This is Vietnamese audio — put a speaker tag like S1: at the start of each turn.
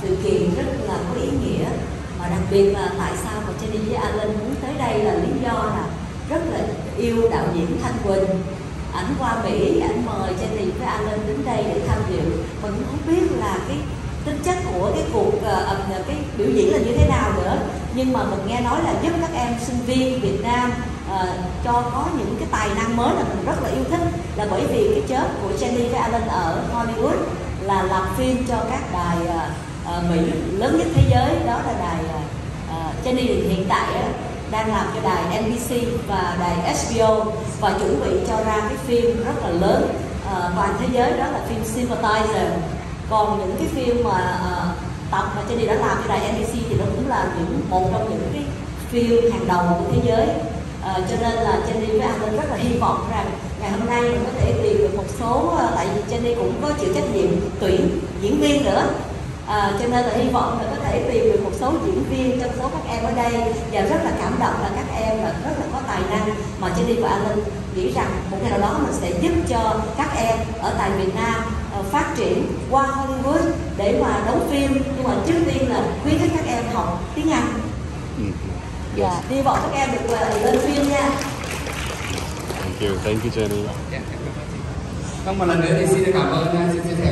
S1: sự kiện rất là có ý nghĩa, mà đặc biệt là tại sao mà Jenny với Alan muốn tới đây là lý do là rất là yêu đạo diễn Thanh Quỳnh. Ảnh qua Mỹ, ảnh mời Jenny với Alan đến đây để tham dự. Mình cũng không biết là cái tính chất của cái cuộc cái biểu diễn là như thế nào nữa, nhưng mà mình nghe nói là giúp các em sinh viên Việt Nam cho có những cái tài năng mới là mình rất là yêu thích, là bởi vì cái chớp của Jenny với Alan ở Hollywood là làm phim cho các đài Mỹ lớn nhất thế giới, đó là đài Jenny hiện tại đang làm cho đài NBC và đài HBO, và chuẩn bị cho ra cái phim rất là lớn toàn thế giới, đó là phim Sympathizer. Còn những cái phim mà tập mà Jenny đã làm cho đài NBC thì nó cũng là một trong những cái phim hàng đầu của thế giới. Cho nên là Jenny với Alan rất là hy vọng rằng ngày hôm nay mình có thể tìm được một số, tại vì Jenny cũng có chịu trách nhiệm tuyển diễn viên nữa, cho nên là hy vọng là có thể tìm được một số diễn viên trong số các em ở đây, và rất là cảm động là các em là rất là có tài năng, mà Jenny và Alan nghĩ rằng một ngày nào đó mình sẽ giúp cho các em ở tại Việt Nam phát triển qua Hollywood để mà đóng phim, nhưng mà trước tiên là khuyến khích các em học tiếng Anh. Dạ, hy vọng các em được lên phim nha.
S2: Thank you Jenny.
S3: Không, một lần nữa thì xin cảm ơn